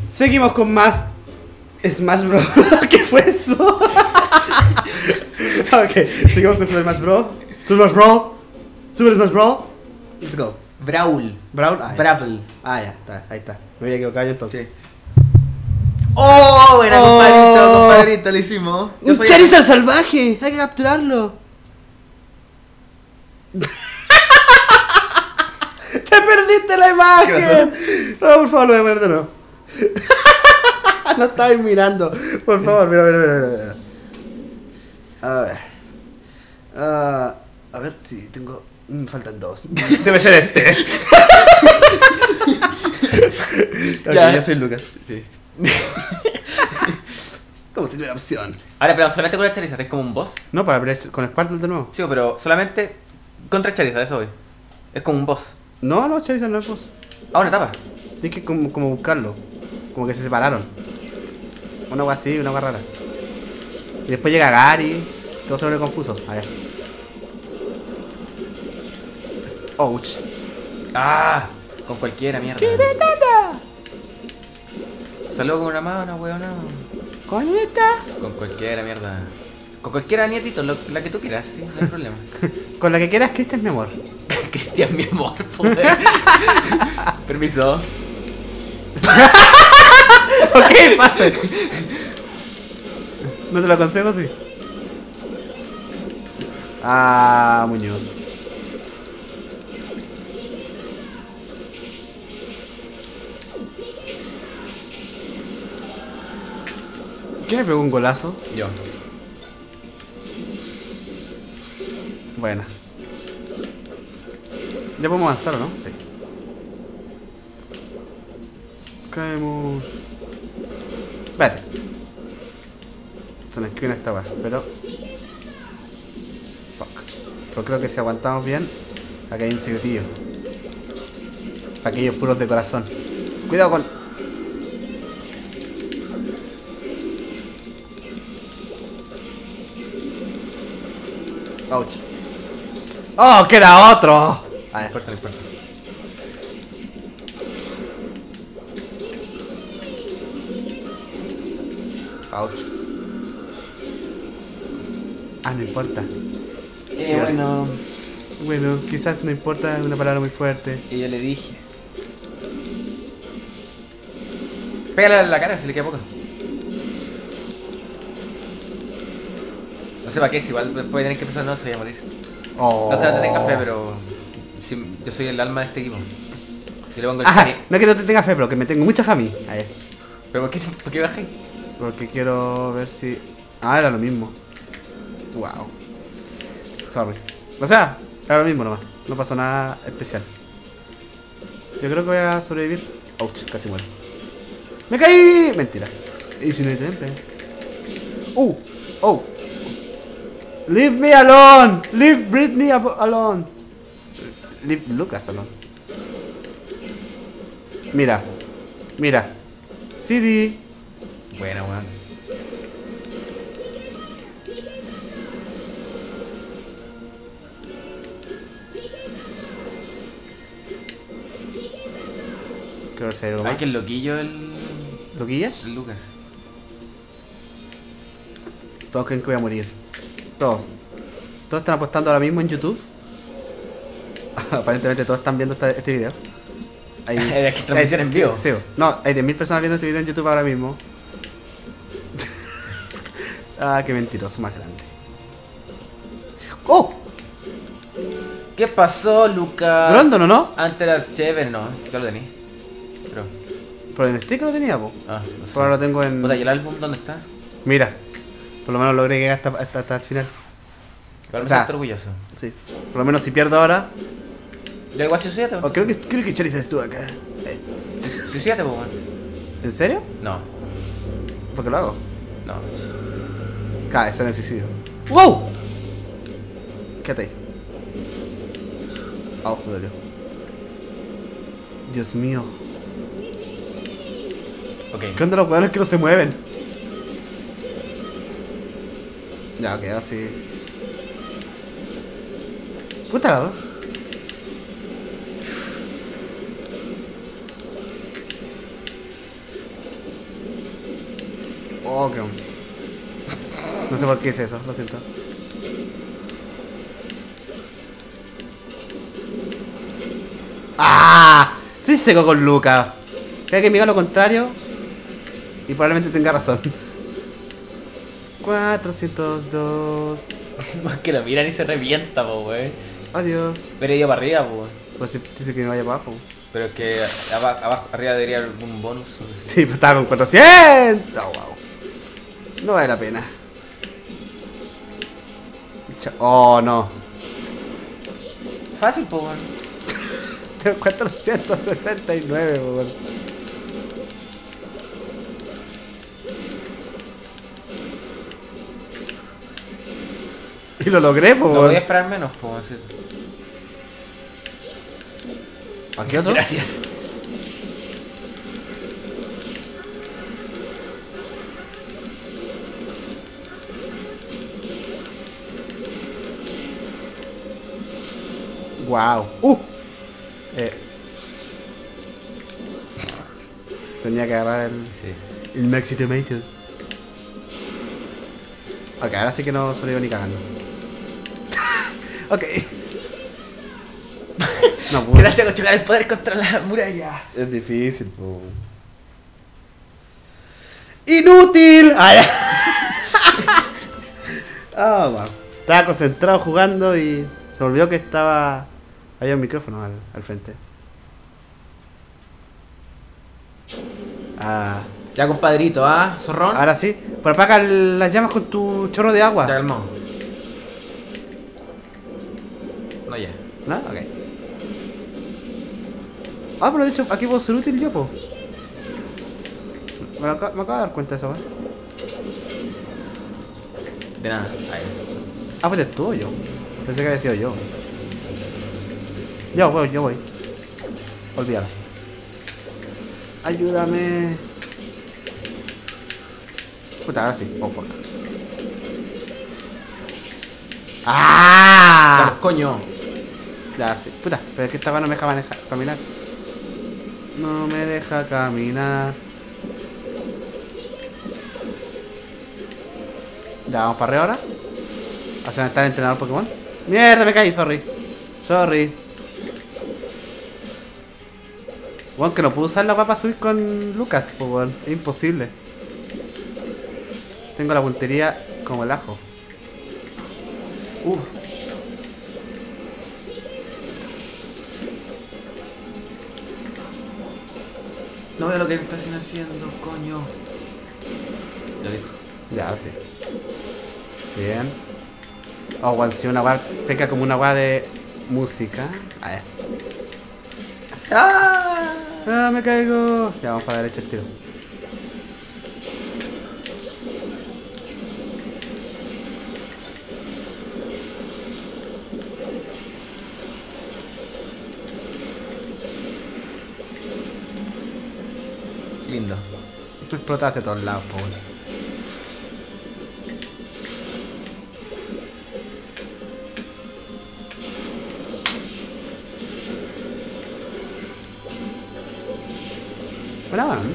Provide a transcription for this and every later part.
Seguimos con más Smash Bros. ¿Qué fue eso? Ok, seguimos con Super Smash Bros. Super Smash Bros. Super Smash Bros. Let's go. Brawl. Brawl. Ah, ya. Brawl. Ah, ya, está, ahí está. Me había equivocado yo entonces. Sí. ¡Oh! Buena, Oh. compadrito, lo hicimos. Yo ¡Un soy- Charizard salvaje! ¡Hay que capturarlo! ¡Te perdiste la imagen! No, por favor, lo voy a poner de nuevo. No estabais mirando. Por favor, mira. A ver. A ver si tengo. Me faltan dos. Debe ser este. Ok, Ya. yo soy Lucas. Sí. Como si tuviera opción. Ahora, pero solamente con la Charizard, es como un boss. No, para pelear con Squirtle de nuevo. Sí, pero solamente contra Charizard, eso voy. Es como un boss. No, Charizard no es boss. Ah, una etapa. Tienes que como buscarlo. Como que se separaron. Una agua así, una agua rara. Y después llega Gary. Todo se vuelve confuso. A ver. Ouch. Ah, con cualquiera, mierda. Saludo con una mano, weón, no. ¿Con esta? Con cualquiera, mierda. Con cualquiera, nietito, la que tú quieras, sí, no hay problema. Con la que quieras, que este es mi amor. Cristian, mi amor, poder. Permiso. Ok, pase. No te lo aconsejo, sí. Ah, Muñoz. ¿Quién me pegó un golazo? Yo. Bueno. Ya podemos avanzar, ¿o no? Sí. Caemos. Espérate. Se nos escribe esta weá, pero. Fuck. Pero creo que si aguantamos bien, acá hay un secretillo. Para aquellos puros de corazón. Cuidado con. Ouch. ¡Oh! ¡Queda otro! A No ver. importa, no importa. Ouch. Ah, no importa. Bueno. Bueno, quizás no importa, es una palabra muy fuerte. Y yo le dije. Pégale en la cara si le queda poco. No sé para qué, si igual puede tener que empezar, no se vaya a morir. Oh. No te tengas fe, pero. Yo soy el alma de este equipo. Si le pongo el Ajá, cari- no que no te tenga fe, pero que me tengo mucha fe a mí. A ver, ¿Pero por qué bajé? porque quiero ver si. Ah, era lo mismo. Wow. Sorry. O sea, era lo mismo nomás. No pasó nada especial. Yo creo que voy a sobrevivir. Ouch, casi muero. ¡Me caí! Mentira. Y si no hay tempe. Oh. Leave me alone. Leave Britney alone. Leave Lucas alone. Mira. CD. Bueno, weón. Quiero ver si hay algo Ay, más. que el loquillo el ¿Loquillas? Lucas. Todos creen que voy a morir. Todos. Todos están apostando ahora mismo en YouTube. Aparentemente todos están viendo este video. Hay, Es que transmisión en vivo. Sí. No, hay 10.000 personas viendo este video en YouTube ahora mismo. Ah, qué mentiroso más grande. ¡Oh! ¿Qué pasó, Lucas? Grondon, ¿o no? Antes eras chévere, no. Yo lo tenía. Pero. Pero en stick lo tenía, po. Ah, no sé. Pero ahora lo tengo en. Puta, ¿y el álbum dónde está? Mira. Por lo menos logré llegar hasta el final. Igual O me sea- siento orgulloso. Sí. Por lo menos si pierdo ahora. Ya igual suicídate, Oh, creo que Charizard estuvo acá. Suicídate, pues, weón. ¿En serio? No, ¿Por qué lo hago? no. Cae, eso es suicidio. ¡Wow! Quédate ahí. Oh, me dolió. Dios mío. Ok. ¿Qué onda los hueones que no se mueven? Ya, ok, ahora sí. Puta, ¿no? Oh, qué... No sé por qué hice eso, lo siento. ¡Ah! Soy seco con Lucas. Creo que me diga lo contrario y probablemente tenga razón. 402. Es que lo miran y se revienta, po, wey. Adiós. Pero ido para arriba, po. Pues si dice que me vaya para abajo. Pero es que abajo, arriba debería haber algún bonus. Sí, pues estaba con 400. Oh, wow. No vale la pena. Oh, no. Fácil, po, weón. Tengo 469, weón. Y lo logré, po, No voy a weón. esperar menos, po, así. ¿Aquí otro? Gracias. Wow. Eh. Tenía que agarrar Sí. el Maxi Tomato. Ok, ahora sí que no sobrevivo ni cagando. Ok. No pude. Gracias por chocar el poder contra la muralla. Es difícil, po. ¡Inútil! Ah, oh, wow. Estaba concentrado jugando y se me olvidó que estaba... Había un micrófono al frente. Ah, Ya, compadrito, ¿ah? ¿Zorrón? ahora sí. Pero apaga las llamas con tu chorro de agua. Ya, calmado. No, ya. ¿No? Ok. Ah, pero de hecho aquí puedo ser útil yo, po. Me acabo de dar cuenta de eso, ¿eh? De nada. Ahí. Ah, pues tú o yo. Pensé que había sido yo. Yo voy. Olvídalo. Ayúdame. Puta, ahora sí. Oh, fuck. ¡Ah! Coño. Ya, sí. Puta, pero es que esta weá no me deja caminar. No me deja caminar. Ya, vamos para arriba ahora. ¿Hacia dónde está el entrenador Pokémon? ¡Mierda, me caí! Sorry. Bueno, que no puedo usar la weá para subir con Lucas, pues weón. Es imposible. Tengo la puntería como el ajo. No veo lo que estás haciendo, coño. Ya, listo. Ya, ahora sí. Bien. Oh, weón, si una weá peca como una weá de música. A ver. ¡Ah! Me caigo. Ya, vamos para la derecha el tiro. Lindo. Explota hacia todos lados, po, weón. Buena, weón.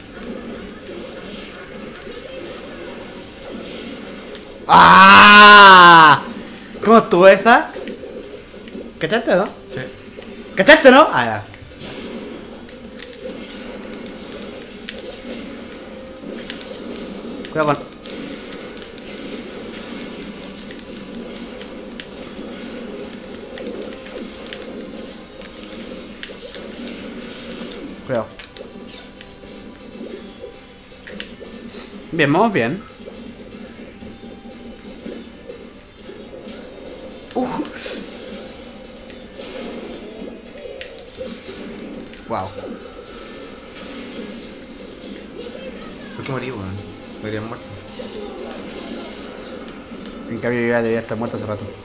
¡Ah! ¿Cómo estuvo esa? ¿Cachaste, no? Sí. ¿Cachaste, no? Ah, ya. Cuidado con... Cuidado. Bien, vamos bien. Wow. ¿Por qué morí, weón? Me habrían muerto. En cambio yo ya debía estar muerto hace rato.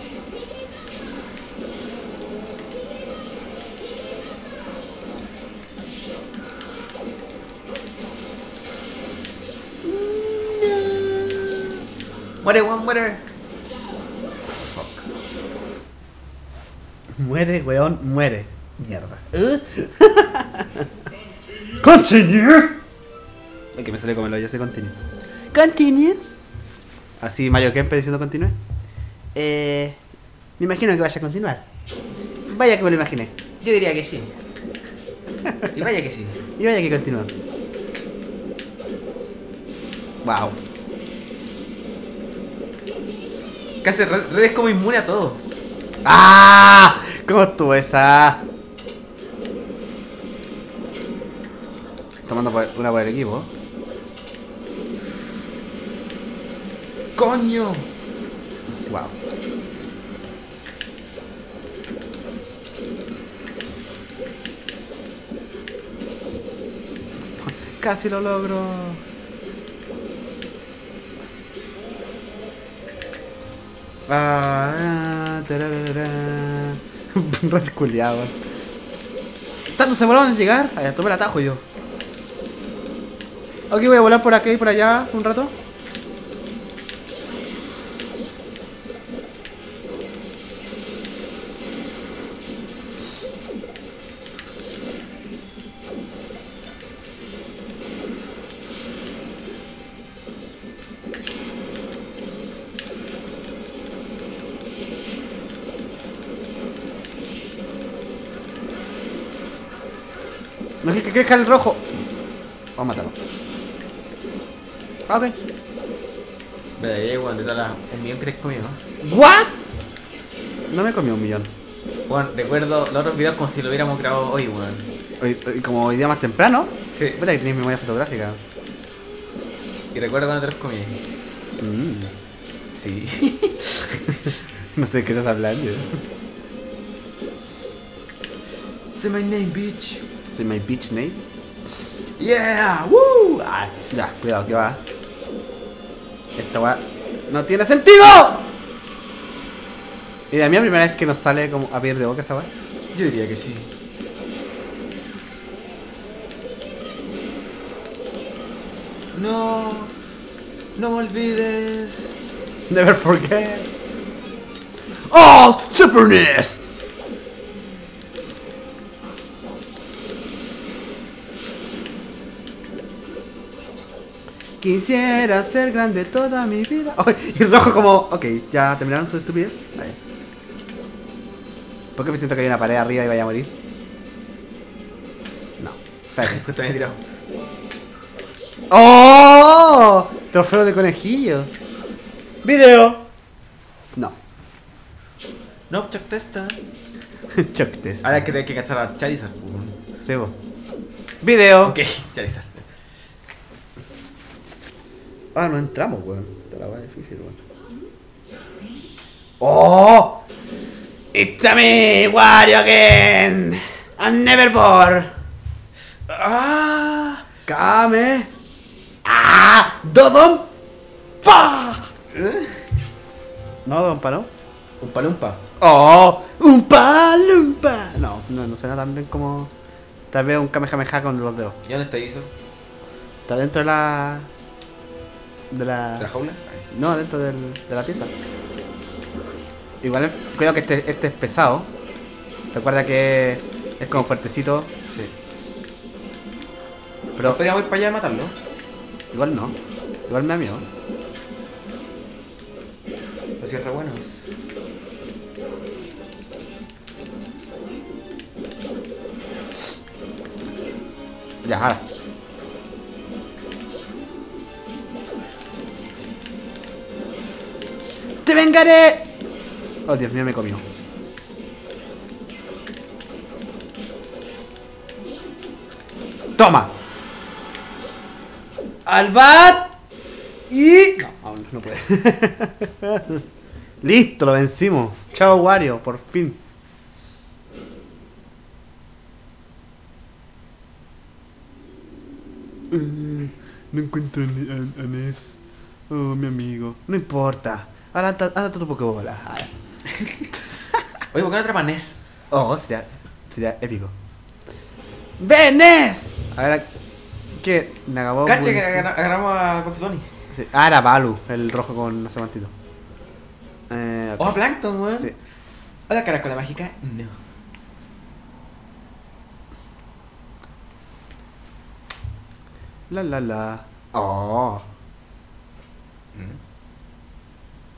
Muere, weón, muere. Muere, weón, muere. Mierda. Continue. Es que me sale como el hoyo ese continue. Continue. Así Mario Kempe diciendo continúe. Me imagino que vaya a continuar. Vaya que me lo imaginé. Yo diría que sí. Y vaya que sí. Y vaya que continúa. Wow. Casi Red es como inmune a todo. ¡Ah! ¿Cómo estuvo esa? Tomando una por el equipo. ¡Coño! Wow. Casi lo logro. Red culiado. ¿Tanto se volaron en llegar? Allá tomé el atajo yo. Ok, voy a volar por aquí y por allá un rato. No es que crezca el rojo. Vamos a matarlo. Ok. Pero ahí, weón, de todas las... Un millón crees conmigo. ¿What? No me comí 1.000.000. Bueno, recuerdo los otros videos como si lo hubiéramos grabado hoy, weón. Como hoy día más temprano. Sí. Espera que tienes memoria fotográfica. Y recuerdo cuando te los comí. Sí. No sé de qué estás hablando. Say my name, bitch. Say my bitch name. Yeah, woo. Ah, Ya, cuidado, que va. Esta weá no tiene sentido. Y de mí la primera vez que nos sale como a pedir de boca esa weá. yo diría que sí. No. No me olvides. Never forget. ¡Oh! ¡Super NES! Quisiera ser grande toda mi vida. Oh, y rojo como... Ok, ya terminaron su estupidez. Ahí. ¿Por qué me siento que hay una pared arriba y vaya a morir? No. Espérate. Justo me he tirado. ¡Oh! Trofeo de conejillo. Video. No. No, check testa. Chuck test. Ahora hay que tener que cachar a Charizard, weón. Sí, vos. Video. Ok, Charizard. Ah, no entramos, weón. Esta la weá difícil, weón. ¡Oh! It's a me, Wario again. I'm never bored. ¡Ah! Kame. ¡Ah! ¡Dodon! ¡Pa! No, Don Pa, ¿no? Un palumpa. ¡Oh! ¡Un palumpa! No suena tan bien como... Tal vez un Kamehameha con los dedos. ¿Y dónde está eso? Está dentro de la... ¿De la jaula? No, dentro de la pieza. Igual cuidado que este es pesado. Recuerda que es como fuertecito. Sí. Pero ¿Podríamos ir para allá a matarlo? igual no. Igual me da miedo. Los cierra buenos. Ya, ahora. ¡Te vengaré! Oh, Dios mío, me comió. ¡Toma! ¡Al bat! Y... No, aún no puede. Listo, lo vencimos. Chao, Wario, por fin. No encuentro a Ness. Oh, mi amigo. No importa. Ahora anda tu pokebola. Oye, ¿por qué no atrapa Ness? Oh, sería épico. ¡Ven, Ness! A ver, ¿qué? Nagabo. Cacha que agarramos a Fox Bunny. Ah, era Balu, el rojo con no sé cuántito. Okay. Oh, Plankton, weón. Sí. Hola, caracola mágica. No. La. Oh.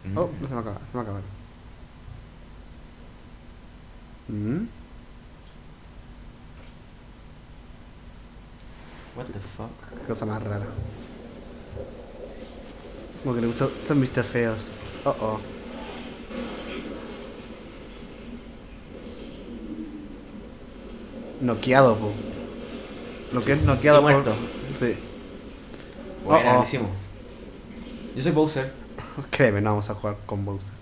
Oh, no se me acaba, se me acaba. What the fuck? Qué cosa más rara. Como que le gustan, son Mr. Feos. Oh, oh. Noqueado, po. Lo que es noqueado Y por... muerto. Sí. Bueno, Oh, oh. lo hicimos. Yo soy Bowser. Créeme, no vamos a jugar con Bowser.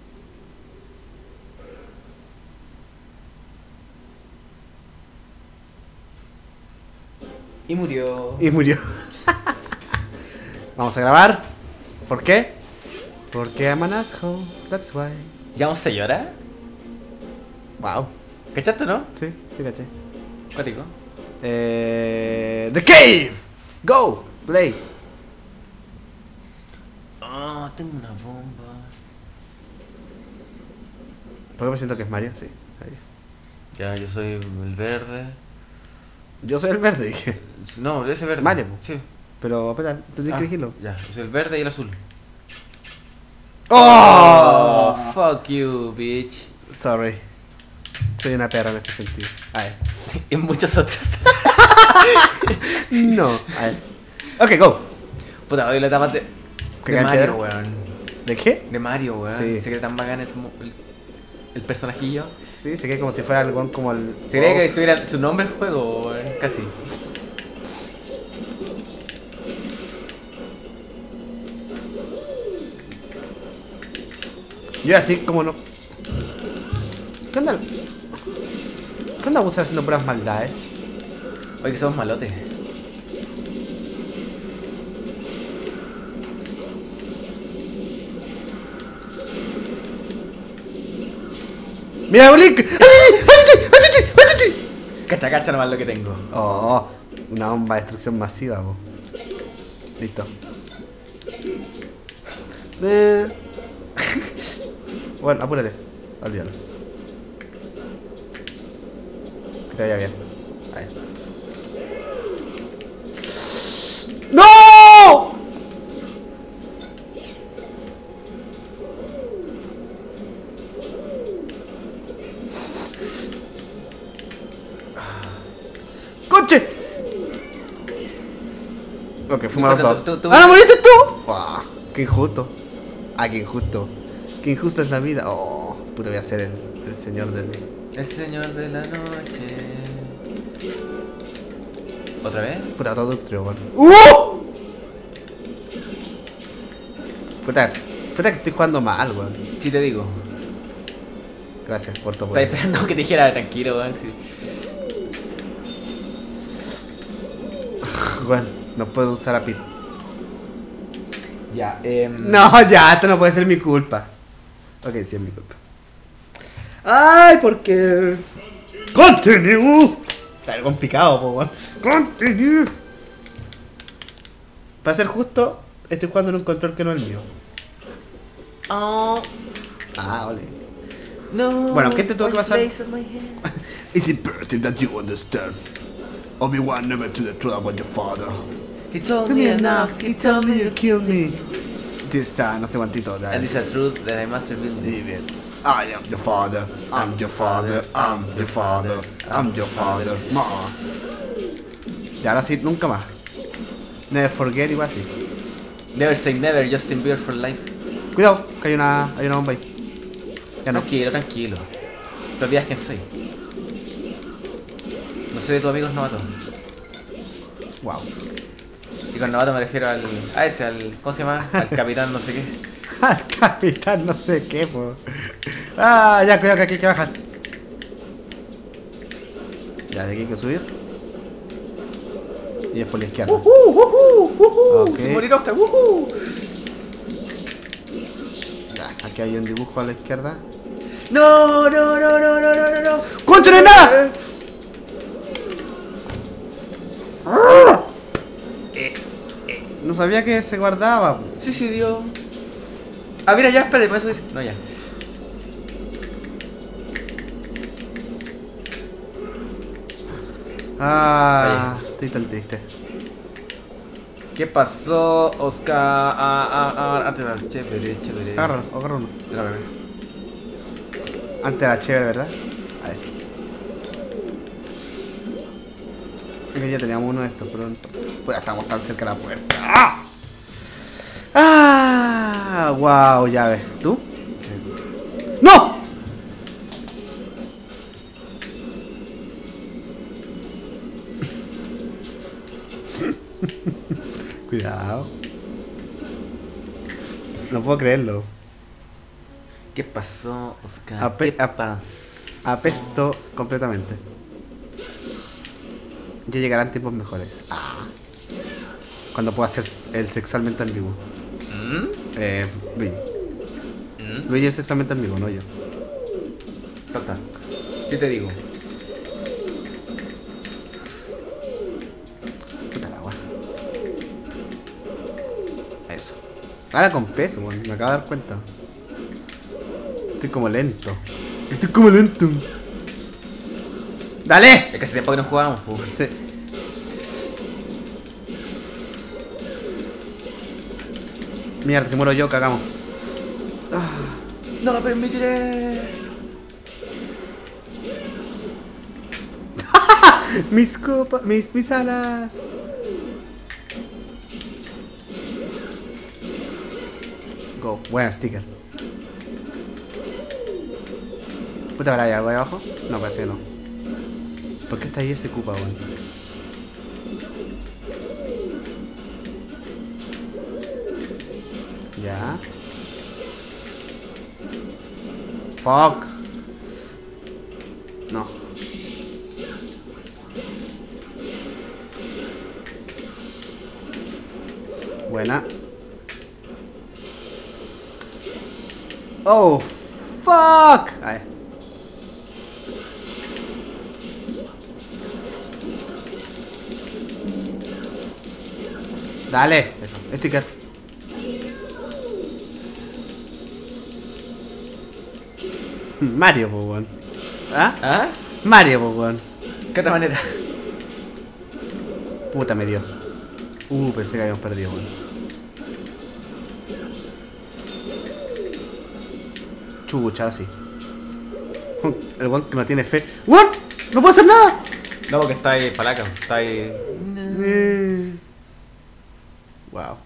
Y murió. Y murió. Vamos a grabar. ¿Por qué? Porque I'm an asshole. That's why. ¿Ya vamos a llorar? Wow. ¿Cachaste, no? Sí, sí, caché. Cuático. The Cave. Go. Play. Oh, tengo una bomba. ¿Por qué me siento que es Mario? Sí. Ahí. Ya, yo soy el verde. Yo soy el verde, dije. No, ese verde. Mario, po. Sí. Pero, espera, tú tienes que elegirlo. Ya, yo soy el verde y el azul. ¡Oh! Fuck you, bitch. Sorry. Soy una perra en este sentido. A ver. Y muchos otros. No. A ver. Ok, go. Puta, hoy la etapa de ¿Que cae en Mario, piedra? weón. ¿De qué? De Mario, weón. Sí. Se cree tan bacán el personajillo. Sí, se queda como si fuera algo como el... Se cree que estuviera su nombre el juego, weón. Casi. Yo así como no... ¿Qué onda? ¿Qué onda Bowser haciendo puras maldades? Oye, que somos malotes. ¡Mira, Blink! ¡Ay! Cacha, cacha nomás lo que tengo. Oh, una bomba de destrucción masiva, po. Listo. Bueno, apúrate. Olvídalo. Que te vaya bien. Ahí. ¡No! ¡Coche! Ok, fuimos los dos. ¡Ah, no moriste tú! ¡Wow! ¡Qué injusto! ¡Ah, qué injusto! ¡Qué injusta es la vida! ¡Oh! Puta, voy a ser el señor del... El señor de la noche. ¿Otra vez? Puta, todo ductrio, weón. ¡Uh! Puta, puta que estoy jugando mal, weón. Sí, te digo. Gracias por tu Estaba apoyo. esperando que te dijera tranquilo, weón. Sí. Bueno, no puedo usar a Pit. Ya, No, ya, esto no puede ser mi culpa. Ok, sí es mi culpa. Ay, porque... Continue. Está complicado, po, weón. Continue. Para ser justo, estoy jugando en un control que no es el mío. Oh, Ah, ole. no. Bueno, ¿qué te tuvo que pasar? It's It's imperative that you understand. Obi-Wan never told the truth about your father. He told Give me me enough. enough, he told me you killed me. This, no sé cuántito. And it's a truth that I must reveal this. Leave it. I am your father. I'm your father. I'm your father. I'm your father. Ma. Y ahora sí, nunca más. Never forget, igual así. Never say never, Justin Bieber for life. Cuidado, que hay una bomba ahí. Ya no. Tranquilo, tranquilo. Te olvidas quién soy. No soy de tus amigos novatos. Wow. Y con novato me refiero al. A ese, al. ¿Cómo se llama? Al capitán no sé qué. Al capitán, no sé qué, po. Ah, ya, cuidado que aquí hay que bajar. Ya, aquí hay que subir. Y después la izquierda. Ok. Sin morir Oscar, Ya, aquí hay un dibujo a la izquierda. No, no, no, no, no, no, no, no. ¡Contra nada! No sabía que se guardaba. Sí, sí, dio. Ah, mira, ya, espérate, ¿puedes subir? No, ya. Ah, estoy tan triste. ¿Qué pasó, Oscar? Chévere, chévere. Agárralo, agarra uno. Lo agarré. Antes era chévere, ¿verdad? A ver. Es que ya teníamos uno de estos, pero pues ya estamos tan cerca de la puerta. ¡Ah! ¡Ah! ¡Wow! Ya ves. ¿Tú? ¡No! Cuidado. No puedo creerlo. ¿Qué pasó, Oscar? Ape- ¿Qué ap- pasó? Apesto completamente. Ya llegarán tiempos mejores. Ah. Cuando pueda ser el sexualmente ambiguo. Luigi. Luigi es sexualmente ambiguo, no yo. Salta. ¿Qué te digo? Puta la agua. Eso. Ahora con peso, weón. Me acabo de dar cuenta. Estoy como lento. Estoy como lento. ¡Dale! Es que hace tiempo que no jugábamos, pues. Sí. Mierda, si muero yo, cagamos. Ah, no lo permitiré. Mis copas, mis alas. Go, buena sticker. Puta, ¿habrá algo ahí abajo? No, parece que no. ¿Por qué está ahí ese cupa, weón? Ya. Fuck. No. Buena. Oh, fuck. Ahí. Dale. Eso. Sticker. Mario, po, weón. ¿Ah? ¿Ah? Mario, po, weón. ¿Qué otra manera? Puta, me dio. Pensé que habíamos perdido, weón. Chucha, así. El weón que no tiene fe. ¡Weón! ¡No puedo hacer nada! No, porque está ahí palaca, está ahí. Wow.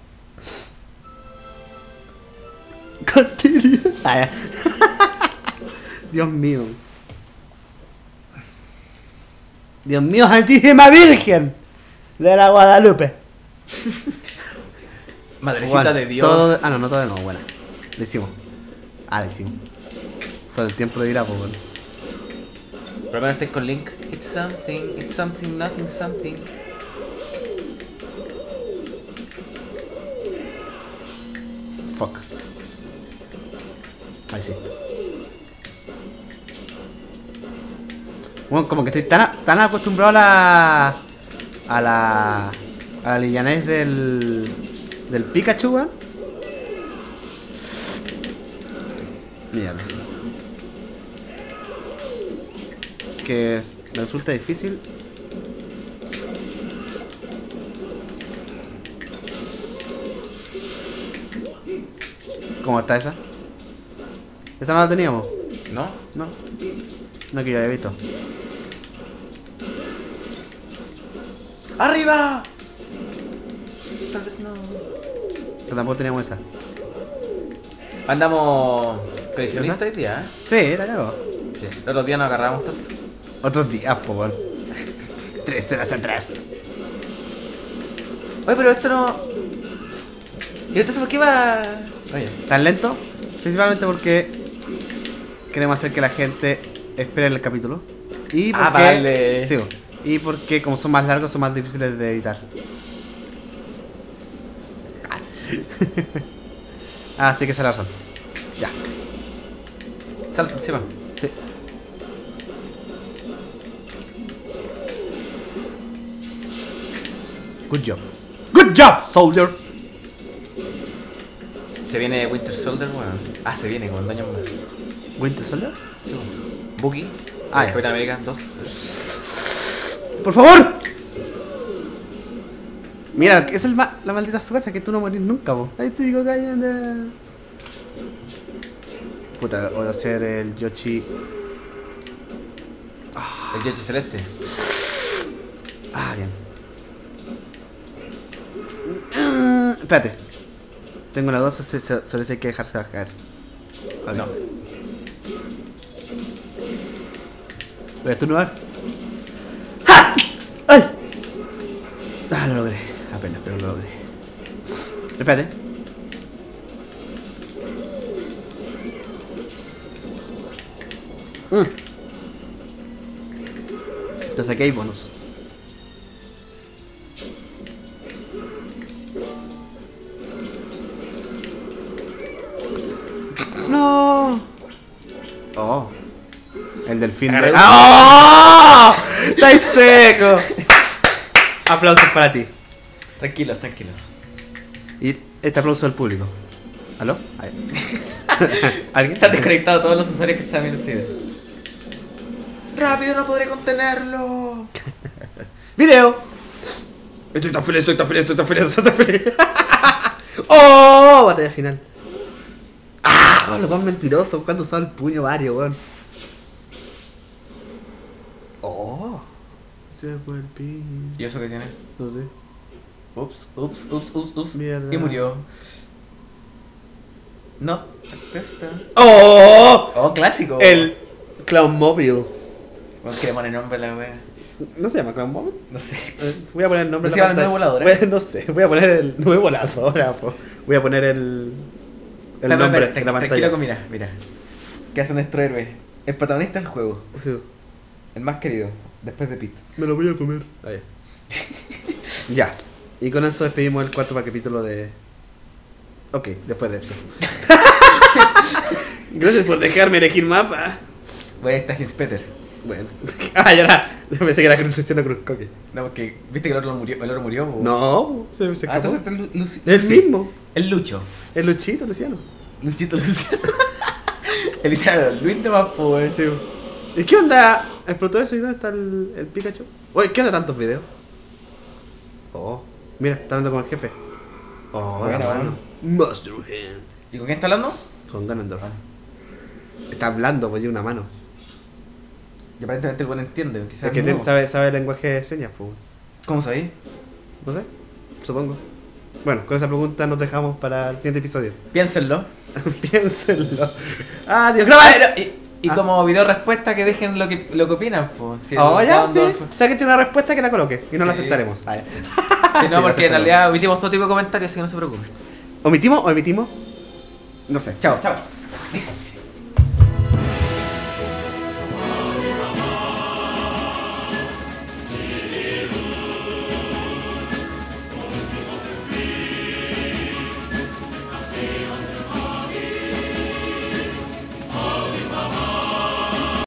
Cortelia. Ah, ya. Dios mío. Dios mío, Santísima Virgen de la Guadalupe. Madrecita Bueno, de Dios. todo... Ah, no, todavía no, buena. Le hicimos. Le hicimos. Solo el tiempo lo dirá, pues bueno. Primero estáis con Link. It's something, nothing, something. Fuck. Ahí sí. Bueno, como que estoy tan acostumbrado a la livianez del Pikachu, weón. Mierda. Que me resulta difícil. ¿Cómo está esa? ¿Esta no la teníamos? ¿No? No. No que yo había visto. ¡Arriba! Tal vez no. Pero tampoco teníamos esa. Andamos coleccionistas hoy día, ¿eh? Sí, la cago. Sí. Los otros días nos agarramos tanto. Otros días, po, weón. 3 horas atrás. Oye, pero esto no. ¿Y entonces por qué va? Oye. ¿Tan lento? Principalmente porque queremos hacer que la gente espere el capítulo. Y porque... vale. Sí, y porque como son más largos son más difíciles de editar. Así que esa es la razón. Ya. Salta encima. Sí. Good job. Good job, soldier. Se viene Winter Soldier, bueno. Ah, se viene con 2 años más. Winter Soldier. Sí, bueno. Bucky. Ah, ya. Capitán América 2. Por favor. Mira, esa es la maldita cosa que tú no morís nunca, po. Ahí te digo callando. Puta, voy a hacer el Yoshi. El Yoshi celeste. Ah, bien. Espérate. Tengo una duda sobre si hay que dejarse bajar. Vale. No. Voy a estornudar. ¡Ja! ¡Ay! Ah, lo logré. Apenas, pero lo logré. Espérate. Entonces aquí hay bonus. No. Oh. El delfín de... ¡Oh! ¡Estáis seco! Aplausos para ti. Tranquilos, tranquilos. Y este aplauso del público. ¿Aló? Ahí. ¿Alguien? Están desconectados todos los usuarios que están viendo este video. ¡Rápido, no podré contenerlo! ¡Video! Estoy tan feliz, estoy tan feliz, estoy tan feliz, estoy tan feliz. ¡Oh! Batalla final. ¡Ah! Los más mentirosos. ¿Cuánto usaba el puño Mario, weón? ¡Oh! Se fue el pin. ¿Y eso qué tiene? No sé. Ups. Mierda. Y murió. No, testa. ¡Oh! Oh, clásico. El Clown Mobile. ¿Cómo que le pone nombre a la wea? ¿No se llama Clown Mobile? No sé. Voy a poner el nombre ¿No de se la llama el nuevo pantalla. volador, No sé, voy a poner el nuevo volador. Po. Voy a poner el nombre de la Tranquilo, pantalla. mira. ¿Qué hace nuestro héroe? El protagonista del juego. El más querido. Después de Pete. Me lo voy a comer. Ahí. Ya. Y con eso despedimos el cuarto capítulo de... Ok, después de esto. Gracias por dejarme elegir mapa. Bueno, ahí está Hinspeter. Bueno. Ah, ya era. Yo pensé que era Luciano Cruz. Okay. No, porque viste que el otro murió. El otro murió. Po? No, se escapó. Entonces está El mismo. El Lucho. El Luchito, Luciano. Luchito Luciano. El Luciano. Luis de más, po, weón. Sí. ¿Y qué onda? ¿Explotó eso y dónde está el Pikachu? Oye, ¿qué onda tantos videos? Oh, mira, está hablando con el jefe. Oh, Bueno, la mano. Master Hand. ¿Y con quién está hablando? Con Ganondorf. Está hablando, pues, una mano. Y aparentemente el buen entiende. Quizás Es que no. sabe el lenguaje de señas, pues. ¿Cómo sabéis? No sé, supongo. Bueno, con esa pregunta nos dejamos para el siguiente episodio. Piénsenlo. Piénsenlo. Adiós, graba. Y como video respuesta que dejen lo que opinan, pues. Si Oh, ya, sí. Ganondorf- Si alguien tiene una respuesta, que la coloque. Y no la Sí. aceptaremos. Ah, ya. Si no, porque en realidad omitimos todo tipo de comentarios, así que no se preocupen. ¿Omitimos o emitimos? No sé. Chao.